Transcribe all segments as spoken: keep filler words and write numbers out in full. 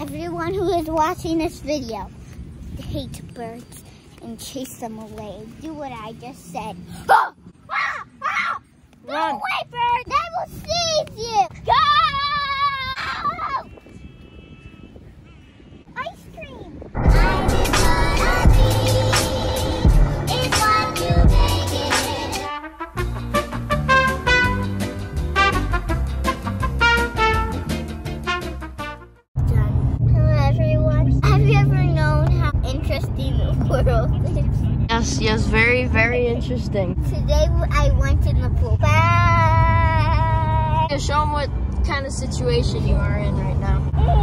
Everyone who is watching this video hates birds and chase them away. Do what I just said. Oh! Ah! Ah! Go Run. away, bird! I will save you! Go! Ice cream! I just wanna be is what you make it. Done. Hello, everyone. Have you ever known how interesting the world is? Yes, yes, very, very interesting. Today I went in the pool. Bye! Yeah, show them what kind of situation you are in right now.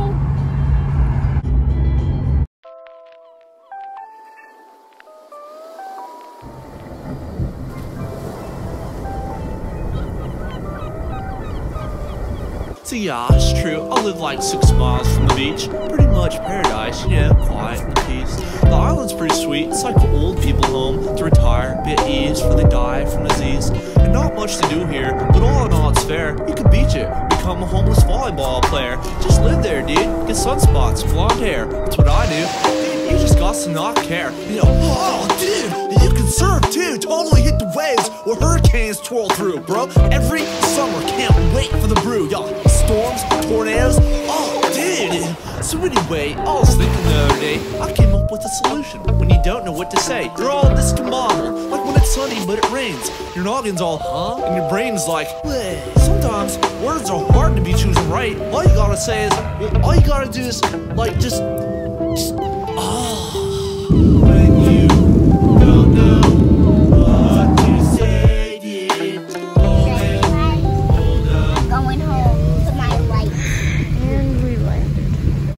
So yeah, it's true, I live like six miles from the beach. Pretty much paradise, you know, quiet and peace. The island's pretty sweet, it's like an old people home to retire, be at ease before they die from disease. And not much to do here, but all in all it's fair. You could beach it, become a homeless volleyball player. Just live there, dude, get sunspots, blonde hair, that's what I do. Dude, you just got to not care. You know, oh dude, you can surf too, totally hit the waves where hurricanes twirl through, bro. Every summer, can't wait for the brew, y'all. Storms, tornadoes, oh dude. So anyway, I was thinking the other day, I came up with a solution. When you don't know what to say, you're all discombobulated. Like when it's sunny but it rains, your noggin's all huh, and your brain's like, bleh. Sometimes words are hard to be choosing right. All you gotta say is, well, all you gotta do is like just, just